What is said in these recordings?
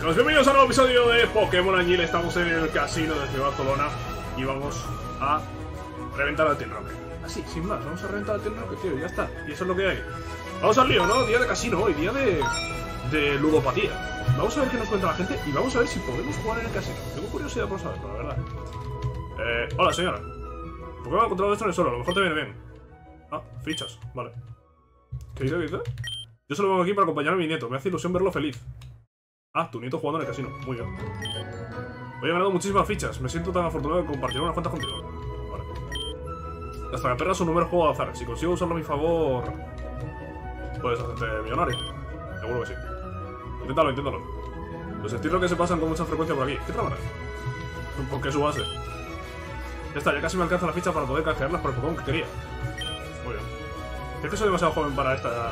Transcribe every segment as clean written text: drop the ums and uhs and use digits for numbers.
Bienvenidos a un nuevo episodio de Pokémon Anguila. Estamos en el casino de Ciudad Barcelona y vamos a reventar al Team Rocket. Así, sin más, vamos a reventar al Team Rocket, tío, y ya está. Y eso es lo que hay. Vamos al lío, ¿no? Día de casino hoy, día de ludopatía. Vamos a ver qué nos cuenta la gente y vamos a ver si podemos jugar en el casino. Tengo curiosidad por saberlo, la verdad. Hola, señora. ¿Por qué me ha encontrado esto en el suelo? A lo mejor te viene bien. Ah, fichas, vale. ¿Qué dice? ¿Qué dice? Yo solo vengo aquí para acompañar a mi nieto. Me hace ilusión verlo feliz. Ah, tu nieto jugando en el casino. Muy bien. Hoy he ganado muchísimas fichas. Me siento tan afortunado de compartir unas cuantas contigo. Vale. Las tragaperras son números juego de azar. Si consigo usarlo a mi favor, puedes hacerte millonario. Seguro que sí. Inténtalo, inténtalo. Los estilos que se pasan con mucha frecuencia por aquí. ¿Qué trabajas? ¿Por qué su base? Ya está, ya casi me alcanza la ficha para poder canjearlas por el Pokémon que quería. Muy bien. ¿Crees que soy demasiado joven para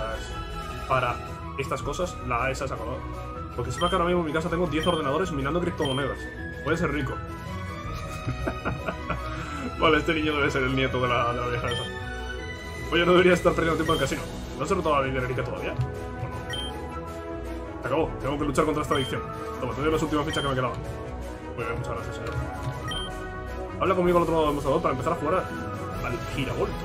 estas cosas? La ESA se ha acabado. Porque sepa que ahora mismo en mi casa tengo 10 ordenadores minando criptomonedas. Puede ser rico. Vale, este niño debe ser el nieto de la vieja esa. Oye, no debería estar perdiendo tiempo en el casino. ¿No se ha roto la dinerica todavía? ¿O no? Se acabó. Tengo que luchar contra esta adicción. Toma, te doy las últimas fichas que me quedaban. Muy bien, muchas gracias, señor. Habla conmigo al otro lado del mostrador para empezar a jugar al giravolto.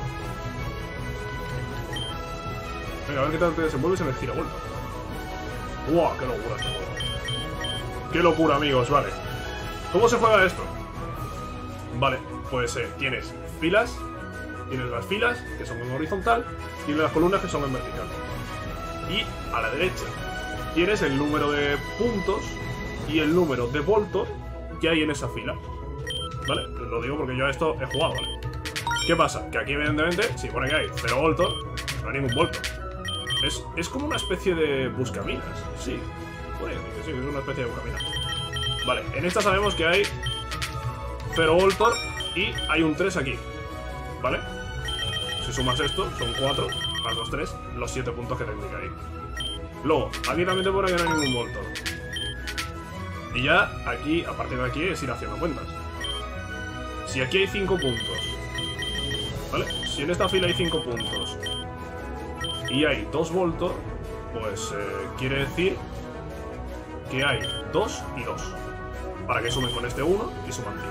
Venga, a ver qué tal te desenvuelves en el giravolto. ¡Wow! ¡Qué locura este juego! ¡Qué locura, amigos! Vale. ¿Cómo se juega esto? Vale, pues tienes filas. Tienes las filas, que son en horizontal. Y las columnas, que son en vertical. Y a la derecha tienes el número de puntos y el número de Voltor que hay en esa fila. ¿Vale? Lo digo porque yo a esto he jugado, ¿vale? ¿Qué pasa? Que aquí, evidentemente, si pone que hay 0 Voltor, no hay ningún Voltor. Es como una especie de buscaminas. Sí, puede decir que sí, es una especie de buscaminas. Vale, en esta sabemos que hay 0 Voltor y hay un 3 aquí. ¿Vale? Si sumas esto, son 4 más los 3, los 7 puntos que te indica ahí. Luego, aquí también te pone que no hay ningún Voltor. Y ya, aquí, a partir de aquí, es ir haciendo cuentas. Si aquí hay 5 puntos, ¿vale? Si en esta fila hay 5 puntos y hay 2 Voltor, pues quiere decir que hay 2 y 2. Para que sumen con este 1 y suman 5.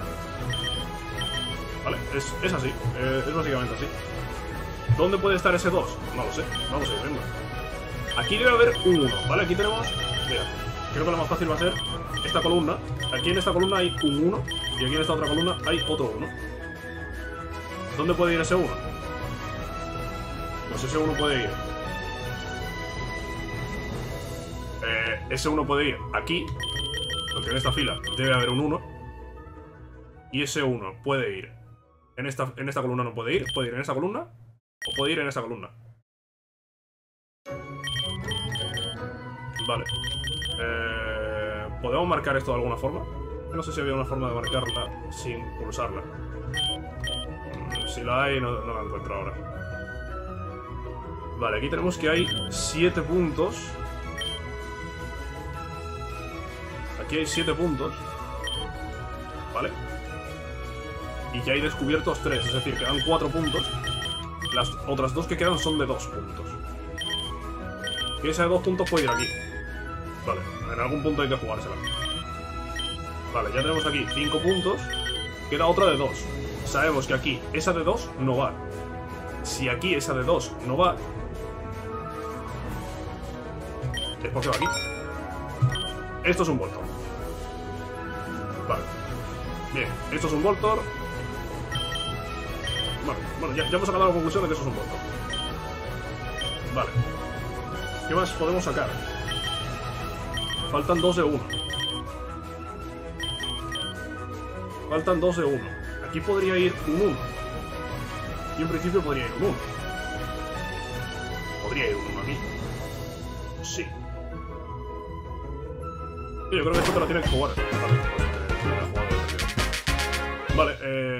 Vale, es así. Es básicamente así. ¿Dónde puede estar ese 2? No lo sé. Vamos a ir viendo. Aquí debe haber un 1, ¿vale? Aquí tenemos... Mira, creo que lo más fácil va a ser esta columna. Aquí en esta columna hay un 1 y aquí en esta otra columna hay otro 1. ¿Dónde puede ir ese 1? Pues ese 1 puede ir. Ese 1 puede ir aquí, porque en esta fila debe haber un 1. Y ese 1 puede ir. En esta columna no puede ir. Puede ir en esa columna o puede ir en esa columna. Vale. ¿Podemos marcar esto de alguna forma? No sé si había una forma de marcarla sin pulsarla. Si la hay, no la encuentro ahora. Vale, aquí tenemos que hay 7 puntos. Aquí hay 7 puntos. Vale. Y ya hay descubiertos 3, es decir, quedan 4 puntos. Las otras 2 que quedan son de 2 puntos. Y esa de 2 puntos puede ir aquí. Vale, en algún punto hay que jugársela. Vale, ya tenemos aquí 5 puntos. Queda otra de 2. Sabemos que aquí esa de 2 no va. Si aquí esa de 2 no va, es porque va aquí. Esto es un Voltor. Vale. Bien, esto es un Voltor. Bueno, ya hemos sacado la conclusión de que eso es un Voltor. Vale. ¿Qué más podemos sacar? Faltan 2 de 1. Faltan 2 de 1. Aquí podría ir un 1. Aquí en principio podría ir un 1. Podría ir un 1 aquí. Sí. Yo creo que esto te lo tiene que jugar. Vale,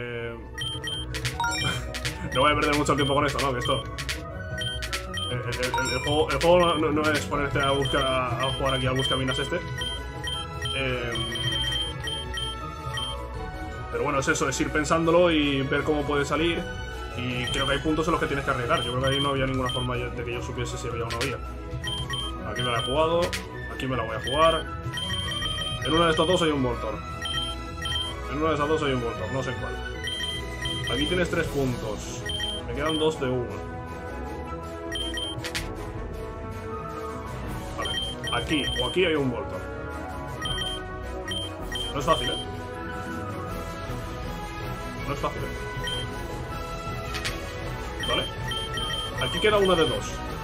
no voy a perder mucho el tiempo con esto, ¿no? Que esto... El juego no es ponerte a jugar aquí al buscaminas este. Pero bueno, es eso, es ir pensándolo y ver cómo puede salir. Y creo que hay puntos en los que tienes que arriesgar. Yo creo que ahí no había ninguna forma de que yo supiese si había o no había. Aquí me la he jugado, aquí me la voy a jugar. En una de estas dos hay un Voltor. En una de esas dos hay un Voltor, no sé cuál. Aquí tienes 3 puntos. Me quedan 2 de 1. Vale. Aquí o aquí hay un Voltor. No es fácil, ¿eh? No es fácil, ¿eh? Vale. Aquí queda una de 2.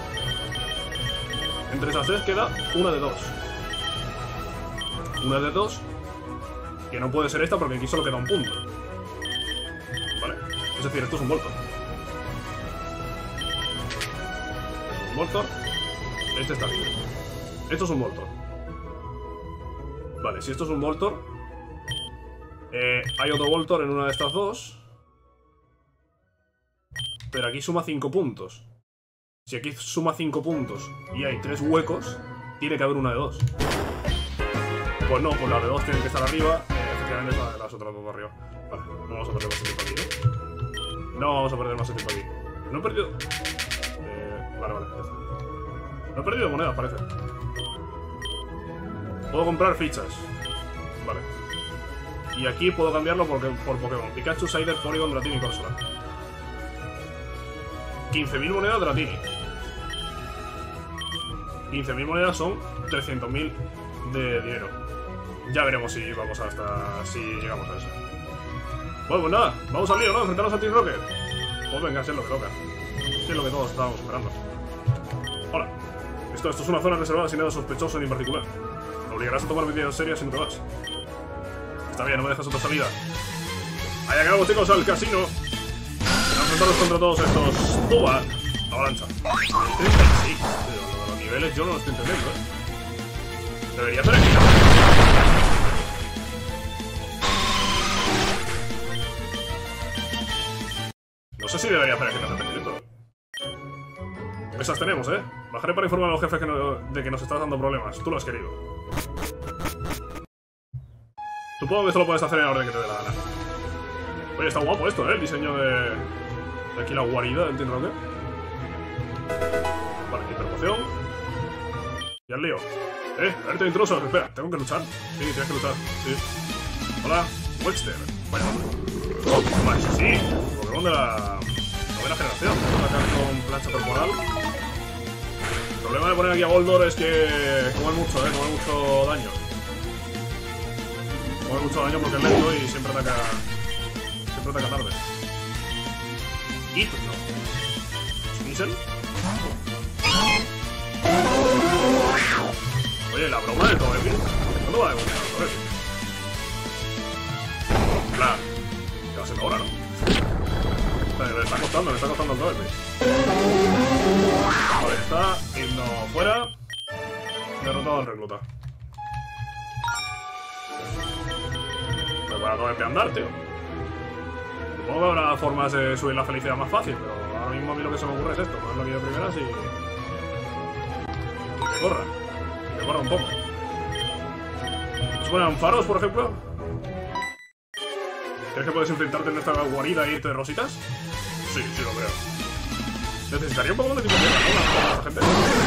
Entre esas 3 queda una de 2. Una de 2. Que no puede ser esta porque aquí solo queda un punto. Vale. Es decir, esto es un Voltor. Un Voltor. Este está libre. Esto es un Voltor. Vale, si esto es un Voltor, hay otro Voltor en una de estas dos. Pero aquí suma 5 puntos. Si aquí suma 5 puntos y hay 3 huecos, tiene que haber una de 2. Pues no, pues la de 2 tiene que estar arriba. Efectivamente es la de las otras dos de arriba. Vale, no vamos a perder más tiempo aquí, ¿no? No vamos a perder más tiempo aquí. No he perdido... vale, ya está. No he perdido monedas, parece. Puedo comprar fichas. Vale. Y aquí puedo cambiarlo por Pokémon. Pikachu, Cider, Porygon, Dratini y Corsola. 15.000 monedas Dratini. 15.000 monedas son 300.000 de dinero. Ya veremos si vamos hasta... si llegamos a eso. Bueno, pues nada, vamos al lío, ¿no? Enfrentarnos a Team Rocket. Pues venga, es lo que toca. Es lo que todos estábamos esperando. Hola. Esto es una zona reservada sin nada sospechoso ni en particular. Me obligarás a tomar medidas serias si no te vas. Está bien, no me dejas otra salida. Allá acabamos, chicos, al casino. Vamos a enfrentarnos contra todos estos. ¡Tuba! Avalancha. 36. Pero los niveles yo no lo estoy entendiendo, ¿eh? Debería ser aquí. No sé si debería hacer aquí un repetimiento. Esas tenemos, ¿eh? Bajaré para informar a los jefes de que nos estás dando problemas. Tú lo has querido. Supongo que esto lo puedes hacer en la orden que te dé la gana. Oye, está guapo esto, ¿eh? El diseño de aquí la guarida del Team Rocket. Vale, hiperpoción. Y al lío. Alerta intrusos. Espera, tengo que luchar. Sí, tienes que luchar. Sí. Hola, Webster. Vaya. Vale, sí. Pokémon de la novena generación. Vamos a atacar con plancha corporal. El problema de poner aquí a Goldor es que come mucho, come mucho daño. Come mucho daño porque es lento y siempre ataca tarde. Hypno. ¿Sneasel? Oye, la broma del Togepi. ¿Cuándo va a evolucionar el Togepi? Claro. Ya va a ser ahora, ¿no? Me está costando el Togepi. Vale, está Hypno fuera. Derrotado al recluta. Pero para Togepi andar, tío. Supongo que habrá formas de subir la felicidad más fácil, pero ahora mismo a mí lo que se me ocurre es esto, ponerlo aquí de primeras y que corra. Y que corra un poco. ¿Se ponen faros, por ejemplo? ¿Crees que puedes enfrentarte en esta guarida e irte de rositas? Sí, sí lo creo. Necesitaría un poco de tipo de tierra, ¿no? Esta gente.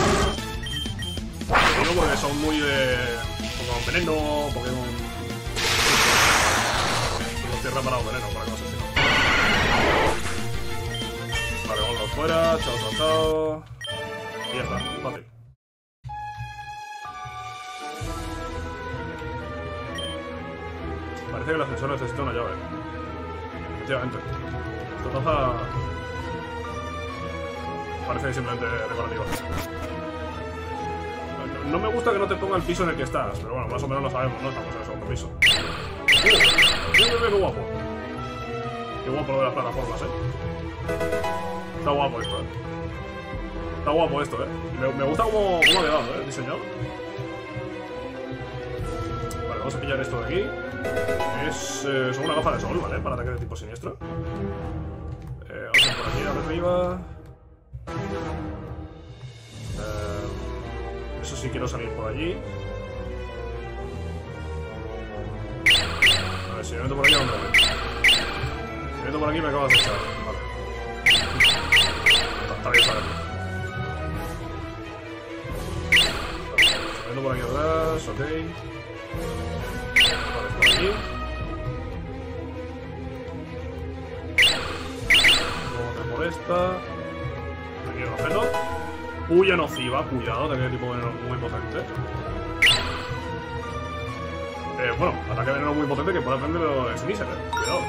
Digo porque son muy de... Pokémon veneno, Pokémon... Tierra para veneno, para que no se así. Vale, vamos fuera, chao, chao, chao. Y ya está, fácil. Parece que el ascensor necesita una llave. Efectivamente. Esta taza... parece simplemente decorativa. No me gusta que no te ponga el piso en el que estás, pero bueno, más o menos lo sabemos, ¿no? Estamos en el segundo piso. Qué guapo. Qué guapo lo de las plataformas, Está guapo esto, Está guapo esto, Y me gusta cómo ha quedado, diseñado. Vale, vamos a pillar esto de aquí. Son una gafa de sol, ¿vale? Para ataque de tipo siniestro. Vamos a ir por aquí, arriba. Eso sí, quiero salir por allí. A ver, si me meto por aquí, hombre. Si me meto por aquí, me acabas de echar. Vale. Está bien saberlo. Viendo por aquí atrás, ok. Vale, por aquí. Vamos por esta. Aquí hay un objeto. Puya nociva, cuidado, ataque de tipo veneno muy potente. Bueno, ataque de veneno muy potente que puede aprender los Sneasel, cuidado.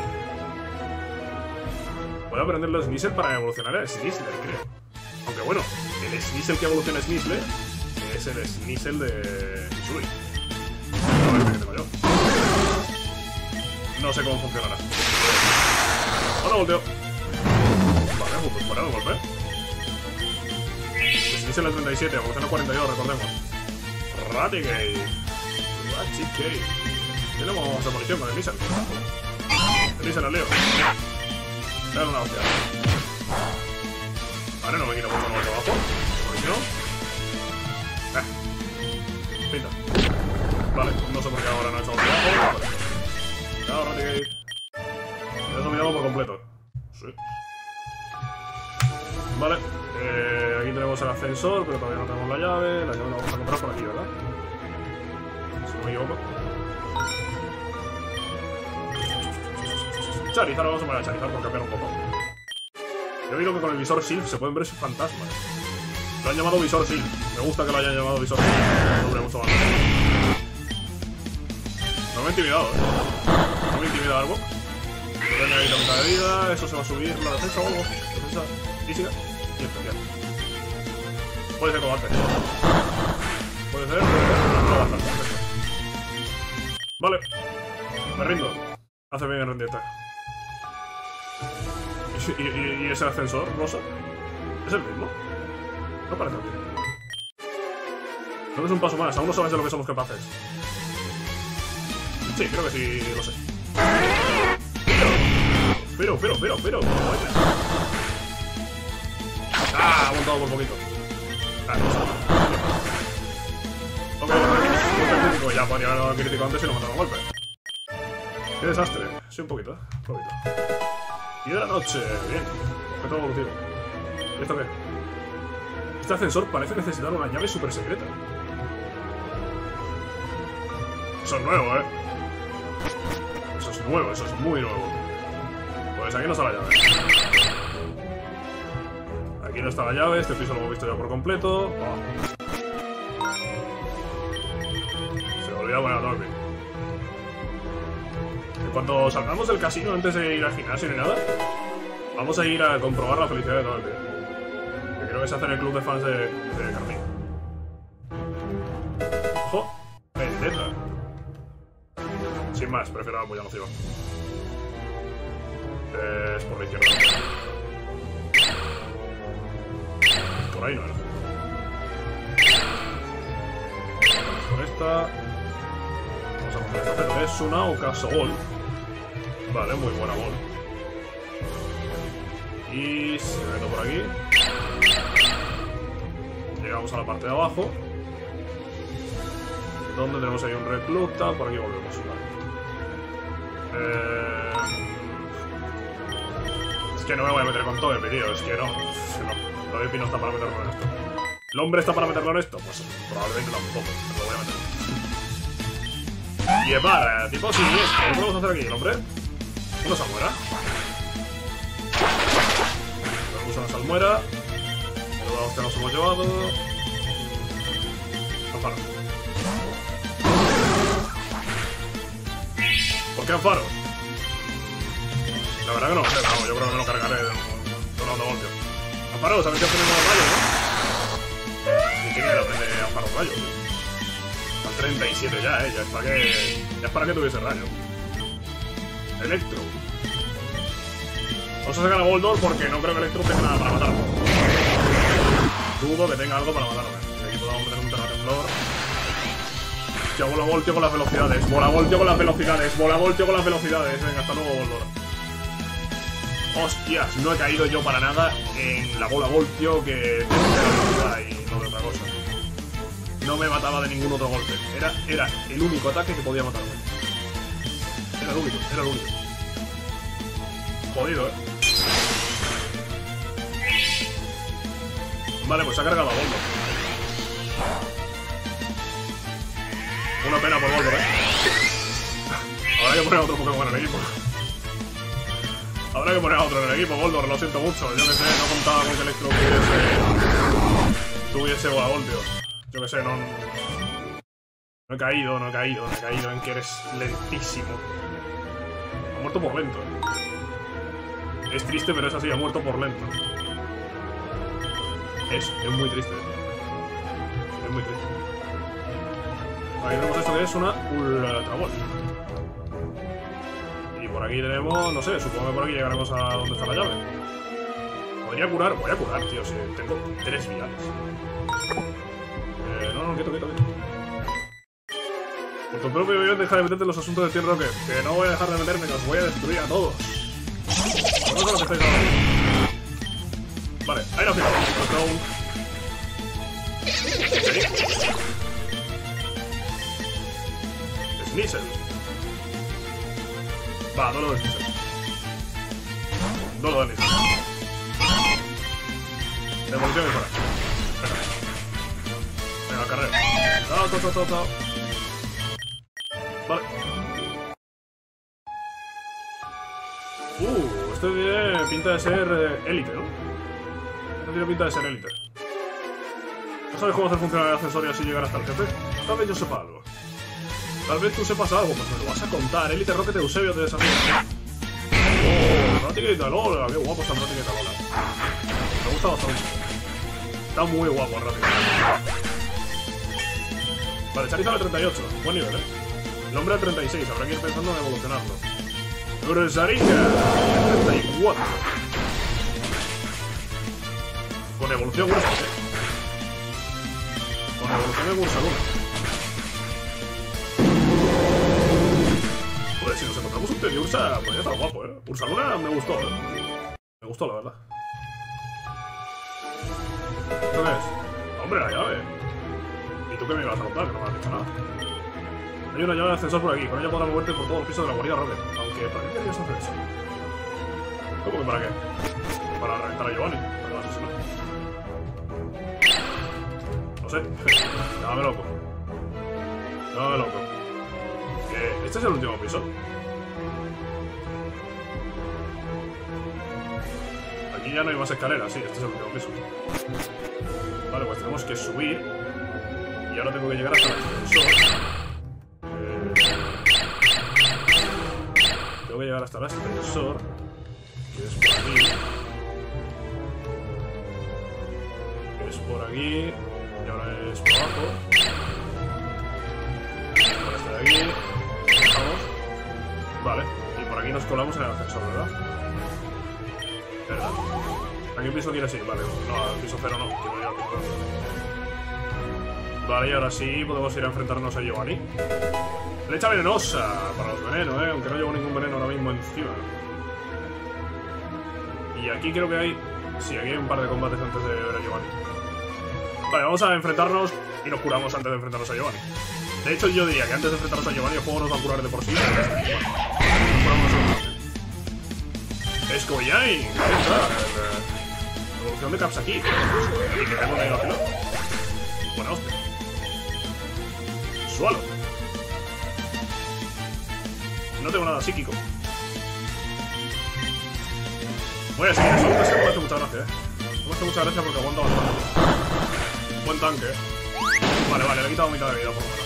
Puede aprender los Sneasel para evolucionar el Sneasel, creo. Aunque bueno, el Sneasel que evoluciona Sneasel es el Sneasel de Hisui. A ver qué tengo yo. No sé cómo funcionará. Ahora volteo. Vale, pues fuera de golpe. Sneasel el 37, evoluciona 42, recordemos. Raticate. Raticate. Tenemos demolición con el Sneasel. El Sneasel al lío. Dale una hostia. Vale, no me quiero poner más abajo. Porque si no. Pinta. Vale, no sé por qué ahora no he estado abajo. Chao, Raticate. Me he dominado por completo. Sí. Vale. Aquí tenemos el ascensor, pero todavía no tenemos la llave. La llave la vamos a encontrar por aquí, ¿verdad? Si no me equivoco. Charizard, vamos a poner a Charizard por cambiar un poco. Yo digo que con el visor Shield se pueden ver sus fantasmas. Lo han llamado visor Shield. Me gusta que lo hayan llamado visor Shield. No dure mucho más. No me he intimidado, No me intimida algo. Voy a añadir la mitad de vida. Eso se va a subir la defensa o algo. Defensa física y especial. Puede ser combate. Puede ser. No bastante. Vale. Me rindo. Hace bien en rendirte. ¿Y ese ascensor rosa? ¿Es el mismo? No parece el mismo. No es un paso más, aún no sabes de lo que somos capaces. Sí, creo que sí lo sé. Pero. ¡Ah! Ha montado por poquito. Ah, no sé. Ok, crítico. Ya podría haber dado el crítico antes y lo mataron a golpe. ¡Qué desastre! Sí, un poquito, Un poquito. Y de la noche, bien. Objeto evolutivo. ¿Y esto qué? Este ascensor parece necesitar una llave super secreta. Eso es nuevo, Eso es nuevo, eso es muy nuevo. Pues aquí no está la llave. Aquí no está la llave, este piso lo hemos visto ya por completo. Oh. Se me olvidó poner a dormir. Cuando salgamos del casino, antes de ir al gimnasio ni nada, vamos a ir a comprobar la felicidad de todo el día. Que creo que se hace en el club de fans de Carmín. ¡Ojo! ¡Vendetta! Sin más, prefiero la puya nociva. Es por la izquierda. Por ahí no era. Por esta. Vamos a coger esto, pero es una Okasogol. Vale, muy buena gol. Y se meto por aquí. Llegamos a la parte de abajo. Donde tenemos ahí un recluta. Por aquí volvemos. Es que no me voy a meter con todo el tío. Es que no. Lo de Pi no está para meterlo en esto. ¿El hombre está para meterlo en esto? Pues probablemente tampoco. Pero lo voy a meter. Llevar, tipo siniestro. ¿Qué podemos hacer aquí, el hombre? Una salmuera. Tenemos una salmuera. Los que nos hemos llevado. Amparo. ¿Por qué Amparo? La verdad que no sé, no, yo creo que me lo cargaré de un golpe. Amparo, sabes que tenemos los rayos, ¿no? ¿Y quién era aprender Amparo rayos? Están 37 ya, ya es para que tuviese rayo. Electro. Vamos a sacar a Goldor porque no creo que Electro tenga nada para matarlo. Dudo que tenga algo para matarlo. Aquí podemos meter un terratemblor. Hostia, bola voltio con las velocidades. Bola voltio con las velocidades. Bola voltio con las velocidades. Venga, hasta luego, Goldor. Hostias, no he caído yo para nada en la bola voltio que de velocidad y no de otra cosa. No me mataba de ningún otro golpe. Era el único ataque que podía matarme. Era el único. Jodido, Vale, pues se ha cargado a Goldor. Una pena por Voltor, Habrá que poner otro Pokémon en el equipo. Habrá que poner a otro en el equipo, Voltor, lo siento mucho. Yo que sé, no contaba con que Electro tuviese Voltio. Yo que sé, no he caído en que eres lentísimo. Ha muerto por lento. Es triste, pero es así, ha muerto por lento. Es muy triste. Es muy triste. Aquí tenemos esto que es una Ultra Ball. Y por aquí tenemos, no sé, supongo que por aquí llegaremos a donde está la llave. Podría curar, voy a curar, tío, si tengo 3 viales. No, quieto. Por tu propio bien, deja de meterte en los asuntos de Team Rocket. Que no voy a dejar de meterme, que os voy a destruir a todos. No sé lo que estáis hablando. Vale, ahí lo fijo. Sneasel. Va, duelo de Sneasel. Duelo de Sneasel. Devolución y fuera. Venga, carrera. Chao. Vale. Este tiene pinta de ser élite, ¿no? Este tiene pinta de ser élite. ¿No sabes cómo hacer funcionar el ascensor y así llegar hasta el jefe? Tal vez yo sepa algo. Tal vez tú sepas algo, pues me lo vas a contar. Elite Rocket de Eusebio te desafía. Ratiqueta Lola, qué guapo está Ratiqueta Lola. Me gusta bastante. Está muy guapo el Ratiqueta. Vale, Charizard al 38. Buen nivel, El hombre al 36. Habrá que ir pensando en evolucionarlo. Ursaringa al 34. Con evolución Ursa, Con evolución de Ursaluna. Joder, si nos encontramos un Teddy Ursa, pues ya está guapo, Ursaluna me gustó, Me gustó, la verdad. ¿Esto qué es? Hombre, la llave. ¿Y tú qué me ibas a contar? Que no me has dicho nada. Hay una llave de ascensor por aquí. Con ella podrás moverte por todos los pisos de la guarida Rocket. Aunque, ¿para qué querías hacer eso? ¿Cómo que para qué? Para reventar a Giovanni. Para que lo asesino. No sé. Llámame loco. ¿Este es el último piso? Aquí ya no hay más escaleras, sí, este es el último piso. Vale, pues tenemos que subir. Y ahora tengo que llegar hasta el ascensor. Tengo que llegar hasta el ascensor. Que es por aquí. Es por aquí. Y ahora es por abajo. Por este de aquí. Vamos. Vale. Y por aquí nos colamos en el ascensor, ¿verdad? ¿Verdad? ¿A qué piso quieres ir? Vale. No, al piso 0 no. Quiero ir al piso 0. Vale, y ahora sí podemos ir a enfrentarnos a Giovanni. Flecha venenosa para los venenos, aunque no llevo ningún veneno ahora mismo encima. Y aquí creo que hay... Sí, aquí hay un par de combates antes de ver a Giovanni. Vale, vamos a enfrentarnos y nos curamos antes de enfrentarnos a Giovanni. De hecho, yo diría que antes de enfrentarnos a Giovanni el juego nos va a curar de por sí. Nos curamos nosotros. Escoyai, ahí está. Evolución de Capsaki. Y que tengo una afilado. Buena hostia. Sualo. No tengo nada psíquico. Voy a seguir eso. Me hace mucha gracia, Me hace mucha gracia porque aguanta bastante. Buen tanque, Vale, le he quitado mitad de vida por lo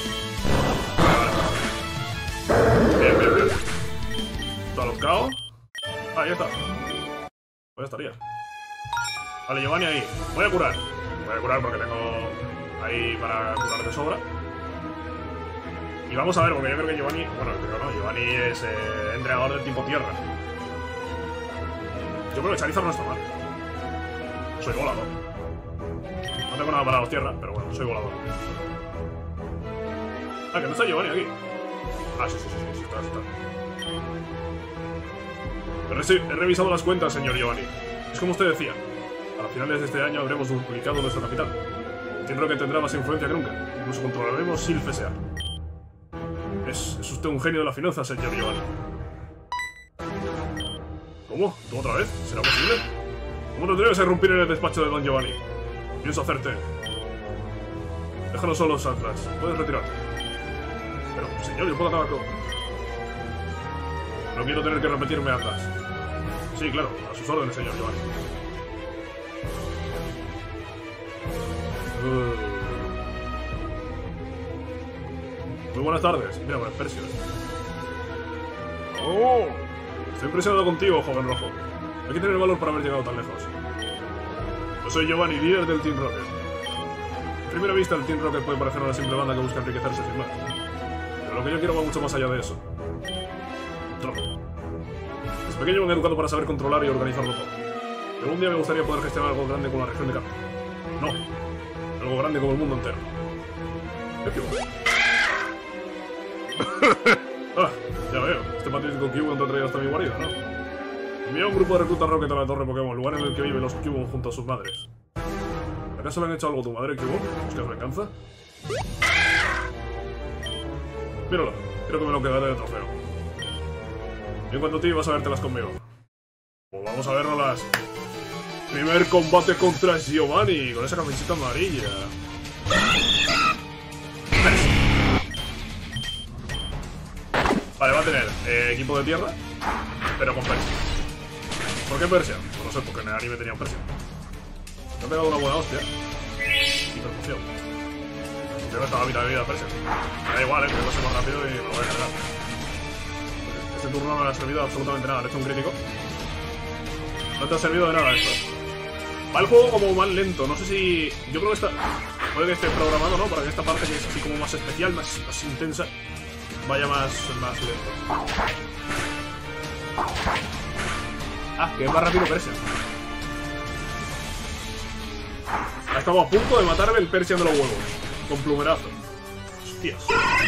menos. Vale. Bien. Está locado. Ah, ya está. Pues ya estaría. Vale, Giovanni ahí. Voy a curar porque tengo ahí para curar de sobra. Y vamos a ver, porque yo creo que Giovanni... Bueno, creo no, Giovanni es entrenador del tipo tierra. Yo creo que Charizard no está mal. Soy volador. No tengo nada para los tierra, pero bueno, soy volador. Ah, que no está Giovanni aquí. Ah, sí, está. Pero he revisado las cuentas, señor Giovanni. Es como usted decía. A finales de este año habremos duplicado nuestra capital. Entiendo que tendrá más influencia que nunca. Incluso controlaremos Silph S.A. Es usted un genio de la finanza, señor Giovanni. ¿Cómo? ¿Tú otra vez? ¿Será posible? ¿Cómo te atreves a irrumpir en el despacho de don Pero, señor, yo puedo acabar con... No quiero tener que repetirme atrás. Sí, claro, a sus órdenes, señor Giovanni. Muy buenas tardes. Mira, con el Percio. ¡Oh! Estoy impresionado contigo, joven rojo. Hay que tener valor para haber llegado tan lejos. Yo soy Giovanni, líder del Team Rocket. A primera vista, el Team Rocket puede parecer una simple banda que busca enriquecerse sin más. Pero lo que yo quiero va mucho más allá de eso. Control. Desde pequeño me he educado para saber controlar y organizarlo todo. Pero un día me gustaría poder gestionar algo grande con la región de Canto. No. Algo grande como el mundo entero. Me equivoco. Ah, ya veo. Este patético Cubone te ha traído hasta mi guarida, ¿no? Envía un grupo de reclutas Rocket a la torre Pokémon, lugar en el que viven los Cubone junto a sus madres. ¿Acaso le han hecho algo a tu madre, Cubone? ¿Buscas venganza? Míralo, creo que me lo quedaré de trofeo. Y en cuanto a ti, vas a vértelas conmigo. Pues vamos a vernoslas. Primer combate contra Giovanni, con esa camiseta amarilla. Vale, va a tener equipo de tierra, pero con Persia. ¿Por qué Persia? No lo sé, porque en el anime tenía Persia. Me ha pegado una buena hostia. Hiperpoción. Yo no estaba a mitad de vida Persia. Me da igual, que va a ser más rápido y me lo voy a cargar. Este turno no me ha servido absolutamente nada. Le he hecho un crítico. No te ha servido de nada esto. Va el juego como más lento. No sé si... Yo creo que está... Puede que esté programado, ¿no? Para que esta parte, que es así como más especial, más intensa, vaya más lento. Ah, que es más rápido Persia. Estamos a punto de matarme el Persian de los huevos. Con plumerazo. Hostias.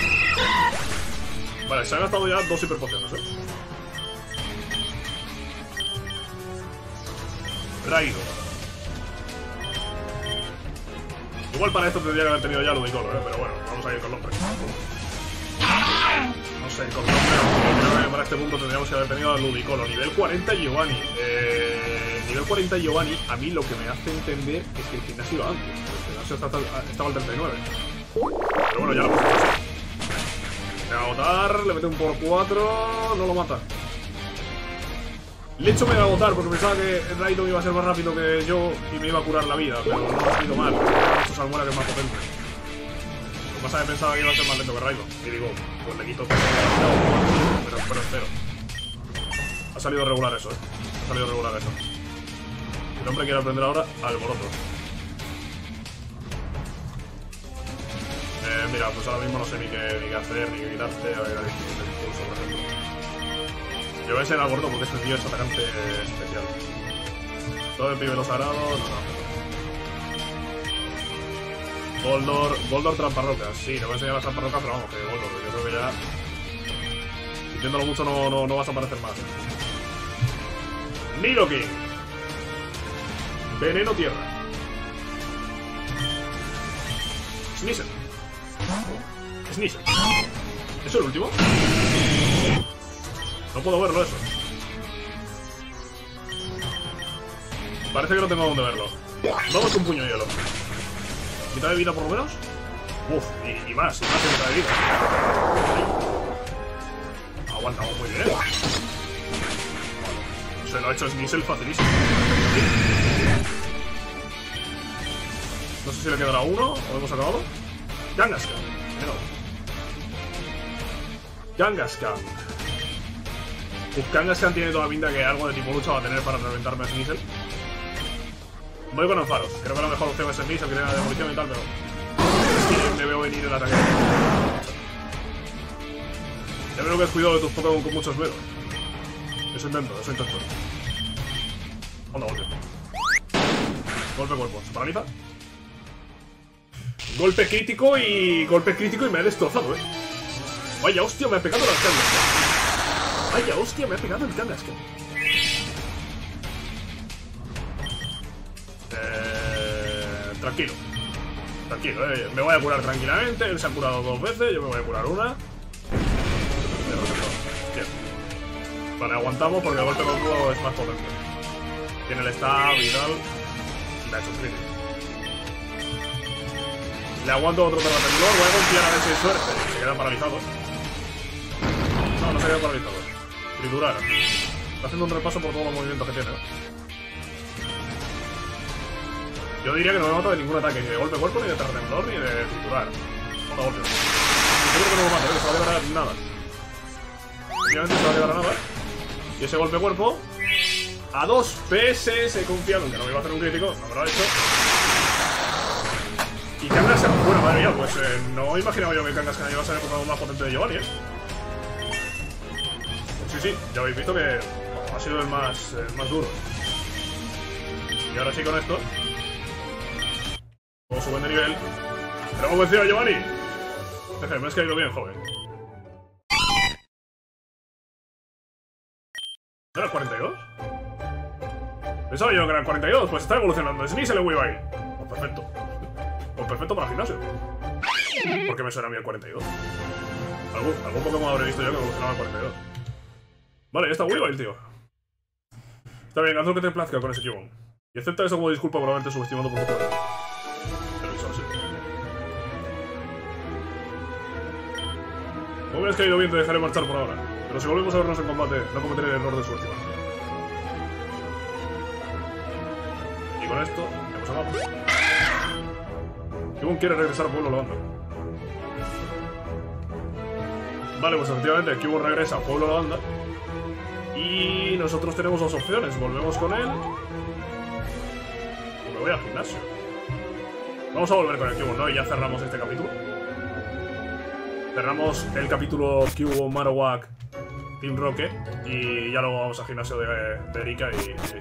Vale, se han gastado ya 2 hiperpociones, Raido. Igual para esto tendría que haber tenido ya Ludicolo, pero bueno, vamos a ir con los nombres. No sé, con los nombres. Creo que para este punto tendríamos que haber tenido a Ludicolo. Nivel 40 Giovanni. Nivel 40 Giovanni, a mí lo que me hace entender es que el gimnasio iba antes. El gimnasio estaba al 39. Pero bueno, ya lo hemos hecho así. Me va a agotar, le mete un por 4, no lo mata. Le he hecho mega agotar porque pensaba que Raidon iba a ser más rápido que yo y me iba a curar la vida, pero no ha salido mal. Ha hecho Salmuera, que es más potente. Lo que pasa es que pensaba que iba a ser más lento que Raidon. Y digo, pues le quito todo. Pero espero. Ha salido regular eso, Ha salido regular eso. El hombre quiere aprender ahora alboroto. Mira, pues ahora mismo no sé ni qué hacer, ni qué quitarte. A ver, el impulso, por ejemplo. Yo voy a ser alboroto porque este tío es atacante especial. Todo el pibe lo sagrado, no. Goldor tramparrocas. Sí, te voy a enseñar las tramparrocas, pero vamos, que Goldor, yo creo que ya... Sintiéndolo mucho no vas a aparecer más. Nidoking. Veneno tierra. Sneasel. Sneasel. ¿Es el último? No puedo verlo eso. Parece que no tengo dónde verlo. Vamos con puño de hielo. ¿Mitad de vida por lo menos? Uf, y más de mitad de vida. Aguantamos muy bien. Se lo ha hecho Sneasel facilísimo. No sé si le quedará uno o hemos acabado. Kangaskhan. Kangaskhan. Kangaskhan tiene toda la pinta que algo de tipo lucha va a tener para reventarme a Sneasel. Voy con Ampharos. Creo que la mejor opción es Sneasel, que tiene la demolición y tal, pero... Es que me veo venir el ataque. Ya veo que has cuidado de tus Pokémon con mucho esmero. Eso intento. Onda, golpe. Golpe cuerpo. ¿Se paraliza? Golpe crítico y me ha destrozado, Vaya hostia, me ha pegado el Kangaskhan. Vaya hostia, me ha pegado el Kangaskhan. Tranquilo. Me voy a curar tranquilamente. Él se ha curado 2 veces, yo me voy a curar una. Bien. Vale, aguantamos porque el golpe con dúo es más potente. Tiene el stab y tal. Me ha hecho un crítico. Le aguanto otro terratemblor. Voy a confiar a ver si hay suerte. Se queda paralizado. No, no se queda paralizado. Triturar. Está haciendo un repaso por todos los movimientos que tiene. Yo diría que no me mata de ningún ataque. Ni de golpe cuerpo, ni de terratemblor, ni de triturar. Otra golpe. Yo creo que no lo mato, que se va a quedar a nada. Obviamente se va a quedar a nada. Y ese golpe cuerpo a 2 PS. He confiado en que no me iba a hacer un crítico. No me lo ha hecho. Y Kangaskhan se fuera, madre mía. Pues no imaginaba yo que Kangaskhan iba a ser el Pokémon más potente de Giovanni, Sí, sí, ya habéis visto que ha sido el más duro. Y ahora sí con esto como suben de nivel. Pero hemos vencido a Giovanni. Jeje, me has caído bien, joven. ¿No era 42? Pensaba yo que era 42, pues está evolucionando. Sneasel en Weavile. Pues perfecto. Pues perfecto para el gimnasio. ¿Por qué me suena a mí el 42? Algún Pokémon habré visto yo que evolucionaba el 42. Vale, ya está Weavile, tío. Está bien, haz lo que te plazca con ese Cubone. Y acepta eso como disculpa por haberte subestimado por tu poder. Pero eso así. Como me has caído bien, te dejaré marchar por ahora. Pero si volvemos a vernos en combate, no cometeré el error de subestimar. Y con esto, hemos acabado. Cubone quiere regresar al pueblo Lavanda. Vale, pues efectivamente, Cubone regresa al pueblo Lavanda. Y nosotros tenemos dos opciones. Volvemos con él. O me voy al gimnasio. Vamos a volver con el Cubone, ¿no? Y ya cerramos este capítulo. Cerramos el capítulo Cubone, Marowak, Team Rocket. Y ya luego vamos al gimnasio de Erika y listo.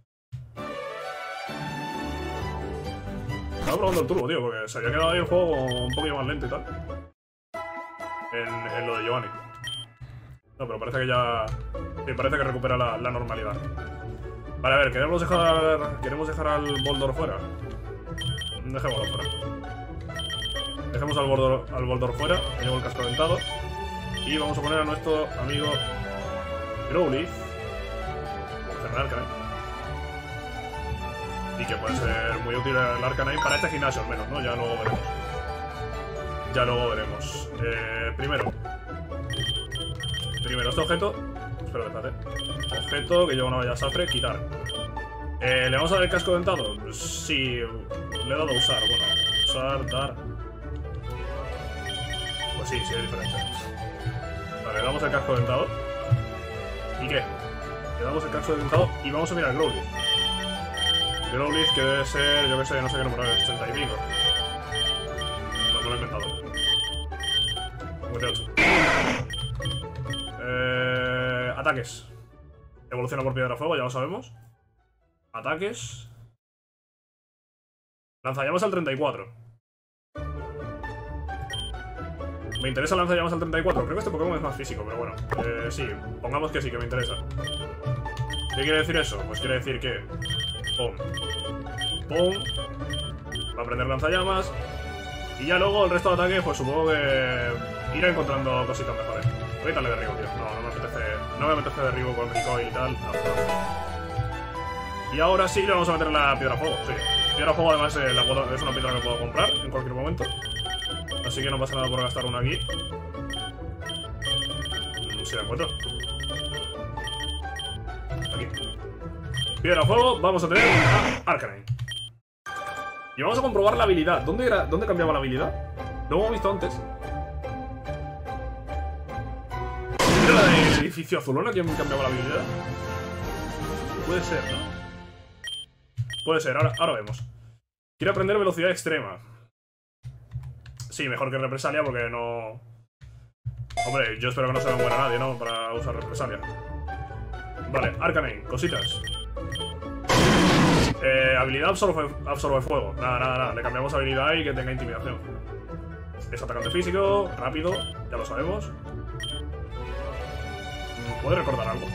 Estaba probando el turbo, tío, porque se había quedado ahí el juego un poquito más lento y tal. En lo de Giovanni. No, pero parece que ya... Sí, parece que recupera la normalidad. Vale, a ver, ¿queremos dejar al Boldor fuera? Dejémoslo fuera. Dejemos al Boldor fuera. Llevo el casco dentado. Y vamos a poner a nuestro amigo Growlithe. Vamos a hacer el Arcanine. Y que puede ser muy útil el Arcanine para este gimnasio al menos, ¿no? Ya luego veremos. Ya luego veremos. Primero este objeto. Espera, espérate. Objeto que lleva una valla safre, quitar. ¿Le vamos a dar el casco dentado? Sí, le he dado a usar. Bueno, usar, dar. Pues sí, es diferente. Vale, le damos el casco dentado. ¿Y qué? Le damos el casco dentado y vamos a mirar el Growlithe. Growlithe que debe ser, yo que sé, no sé qué número es, 60 y pico. No, me lo he inventado. 58. Ataques. Evoluciona por piedra fuego, ya lo sabemos. Ataques. Lanzallamas al 34. Me interesa lanzallamas al 34. Creo que este Pokémon es más físico, pero bueno. Sí, pongamos que sí, que me interesa. ¿Qué quiere decir eso? Pues quiere decir que... ¡Pum! ¡Pum! Va a aprender lanzallamas. Y ya luego el resto de ataques, pues supongo que... irá encontrando cositas mejores. Ahorita le derribo, tío. No me apetece derribo con recoil y tal. No. Y ahora sí le vamos a meter la piedra fuego. Sí. Piedra fuego además es una piedra que puedo comprar en cualquier momento. Así que no pasa nada por gastar una aquí. Si la encuentro. Aquí. Piedra fuego, vamos a tener a Arcanine. Y vamos a comprobar la habilidad. ¿Dónde cambiaba la habilidad? Lo hemos visto antes. ¿Era la del edificio azulona quien cambiaba la habilidad? Puede ser, ¿no? Puede ser, ahora vemos. Quiere aprender velocidad extrema. Sí, mejor que represalia porque no... Hombre, yo espero que no se me muera nadie, ¿no? Para usar represalia. Vale, Arcanine, cositas. Habilidad absorbe fuego. Nada. Le cambiamos habilidad y que tenga intimidación. Es atacante físico, rápido, ya lo sabemos. ¿Puede recordar algo?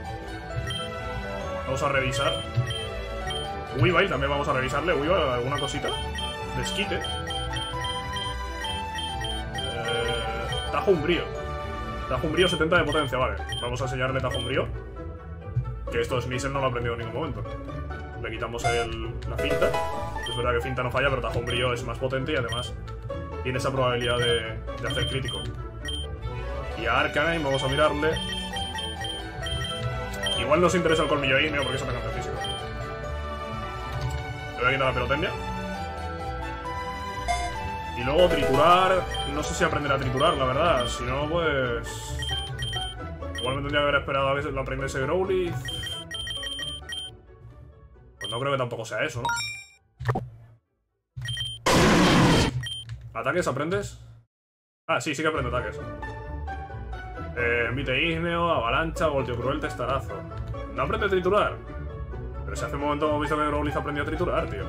Vamos a revisar. Weavile también vamos a revisarle. Weavile, alguna cosita. Desquite. Tajo umbrío. Tajo umbrío 70 de potencia, vale. Vamos a enseñarle tajo umbrío. Que esto Sneasel no lo ha aprendido en ningún momento. le quitamos la finta. Es verdad que finta no falla, pero Tajón Brío es más potente y además tiene esa probabilidad de hacer crítico. Y a Arcanine vamos a mirarle. Igual nos interesa el colmillo ígneo porque es atacante físico. Le voy a quitar la pirotecnia. Y luego triturar. No sé si aprenderá a triturar, la verdad. Si no, pues... Igual me tendría que haber esperado a ver si lo aprendiese Growlithe. Pues no creo que tampoco sea eso, ¿no? ¿Ataques aprendes? Ah, sí, sí que aprende ataques. Envite ígneo, avalancha, voltio cruel, testarazo. No aprende a triturar. Pero si hace un momento hemos visto que Growlithe aprendió a triturar, tío.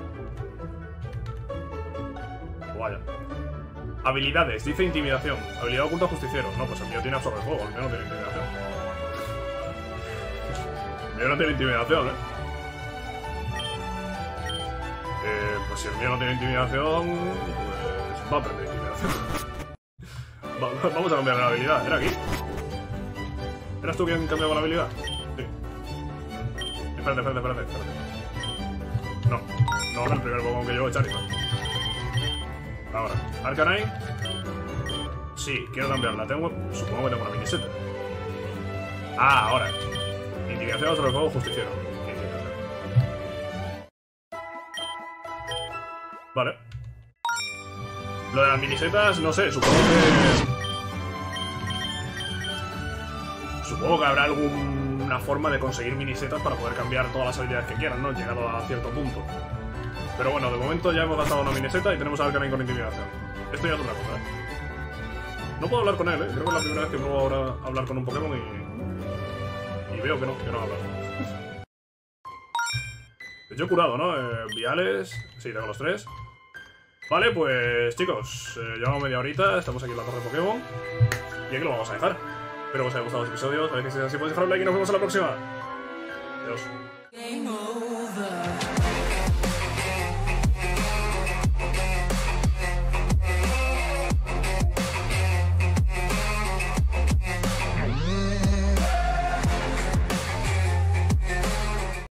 Vaya. Habilidades, dice intimidación. Habilidad oculta justiciero. No, pues el mío tiene absorbe fuego, el mío no tiene intimidación. El mío no tiene intimidación, pues si el mío no tiene intimidación, pues va a aprender intimidación. Vamos a cambiar la habilidad, era aquí. ¿Eras tú quien cambiaba la habilidad? Sí. Espérate. No es el primer Pokémon que llevo, Charizard. Ahora, Arcanine. Sí, quiero cambiarla. Supongo que tengo una miniseta. Ah, ahora. Intimidación sobre el fuego justiciero. Vale. Lo de las minisetas, no sé, supongo que habrá alguna forma de conseguir minisetas para poder cambiar todas las habilidades que quieran, ¿no? Llegado a cierto punto. Pero bueno, de momento ya hemos gastado una miniseta y tenemos a Arcanine con intimidación. Esto ya es otra cosa, No puedo hablar con él, Creo que es la primera vez que puedo ahora hablar con un Pokémon y veo que no habla. Yo he curado, ¿no? Viales... Sí, tengo los 3. Vale, pues chicos, llevamos media horita, estamos aquí en la torre Pokémon y aquí lo vamos a dejar. Espero que os haya gustado este episodio, sabéis que si es así podéis dejar un like y nos vemos en la próxima. Adiós.